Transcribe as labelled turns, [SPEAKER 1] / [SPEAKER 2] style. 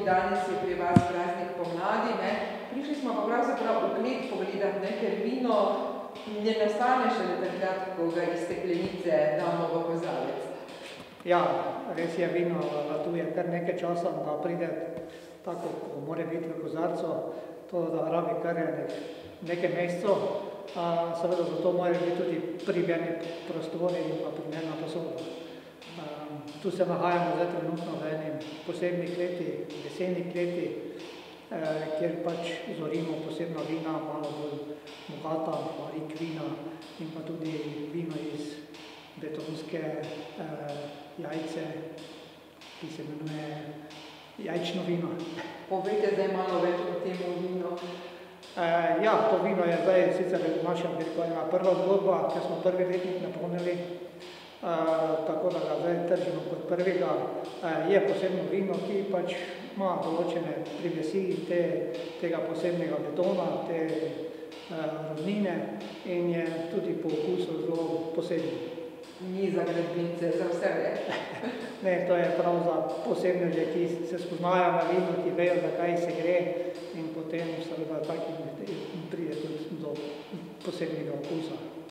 [SPEAKER 1] danes je pri vas praznik pomladi, ne? Prišli smo pa pravzaprav v klet pogledati, ne? Ker vino ne nastane šele takrat, ko ga iz steklenice damo v kozarec.
[SPEAKER 2] Ja, res je, vino latuje kar nekaj časa, da pride tako, ko mora biti v kozarcu, to da rabi kar nekaj mesecev. Seveda zato morajo biti tudi primerni prostori in pa primerna posoda. Tu se nahajamo zdaj trenutno v eni posebni kleti, leseni kleti, kjer pač zorimo posebna vina, malo bolj bogata, barik vina in pa tudi vino iz betonske jajce, ki se imenuje jajčno vino.
[SPEAKER 1] Povejte zdaj malo več o tem vinu.
[SPEAKER 2] Ja, to vino je zdaj sicer naša prva zgodba, ker smo prvi letnik napolnili, tako da ga zdaj tržimo kot prvega. Je posebno vino, ki pač ima določene primesi tega posebnega betona, te rodnine in je tudi po okusu zelo poseben.
[SPEAKER 1] Ni za gradbince, za vse, ne?
[SPEAKER 2] Ne, to je prav za posebneže, ki se spoznajo na vino, ki vejo, za kaj se gre in potem seveda takim pride tudi do posebnega okusa.